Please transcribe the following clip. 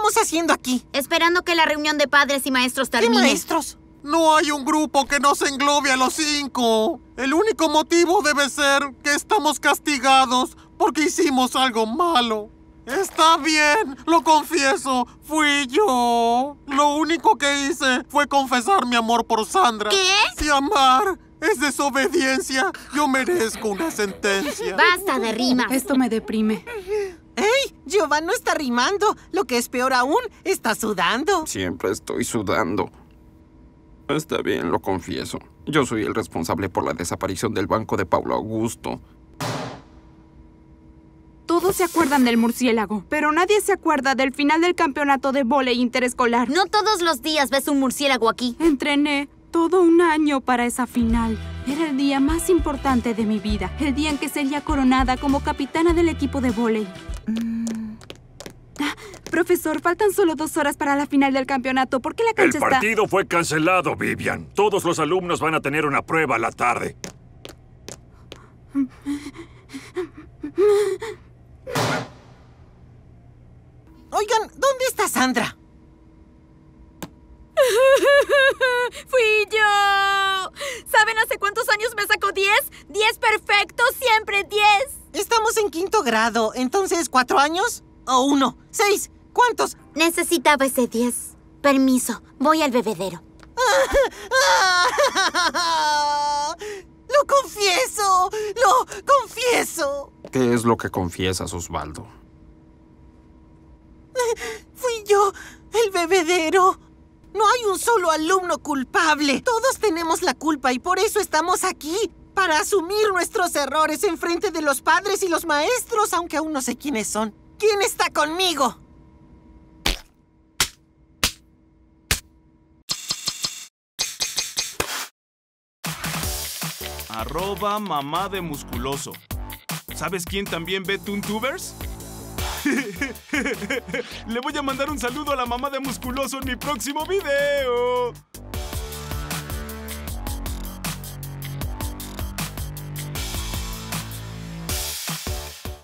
estamos haciendo aquí? Esperando que la reunión de padres y maestros termine. ¿Qué maestros? No hay un grupo que nos englobe a los 5. El único motivo debe ser que estamos castigados porque hicimos algo malo. Está bien, lo confieso, fui yo. Lo único que hice fue confesar mi amor por Sandra. ¿Qué? Si amar es desobediencia, yo merezco una sentencia. Basta de rimas. Esto me deprime. ¡Ey! Giovanni no está rimando. Lo que es peor aún, está sudando. Siempre estoy sudando. Está bien, lo confieso. Yo soy el responsable por la desaparición del banco de Paulo Augusto. Todos se acuerdan del murciélago, pero nadie se acuerda del final del campeonato de vóley interescolar. No todos los días ves un murciélago aquí. Entrené todo un año para esa final. Era el día más importante de mi vida. El día en que sería coronada como capitana del equipo de vóley. Profesor, faltan solo 2 horas para la final del campeonato. ¿Por qué la cancha El partido fue cancelado, Vivian. Todos los alumnos van a tener una prueba a la tarde. Oigan, ¿dónde está Sandra? ¡Fui yo! ¿Saben hace cuántos años me sacó 10? 10 perfectos, siempre 10. Estamos en 5º grado, entonces, ¿4 años? ¿O 1? ¿6? ¿Cuántos? Necesitaba ese 10. Permiso, voy al bebedero. ¡Lo confieso! ¡Lo confieso! ¿Qué es lo que confiesas, Osvaldo? Fui yo, el bebedero. No hay un solo alumno culpable. Todos tenemos la culpa y por eso estamos aquí. Para asumir nuestros errores en frente de los padres y los maestros, aunque aún no sé quiénes son. ¿Quién está conmigo? @mamá de musculoso. ¿Sabes quién también ve Toontubers? Le voy a mandar un saludo a la mamá de musculoso en mi próximo video.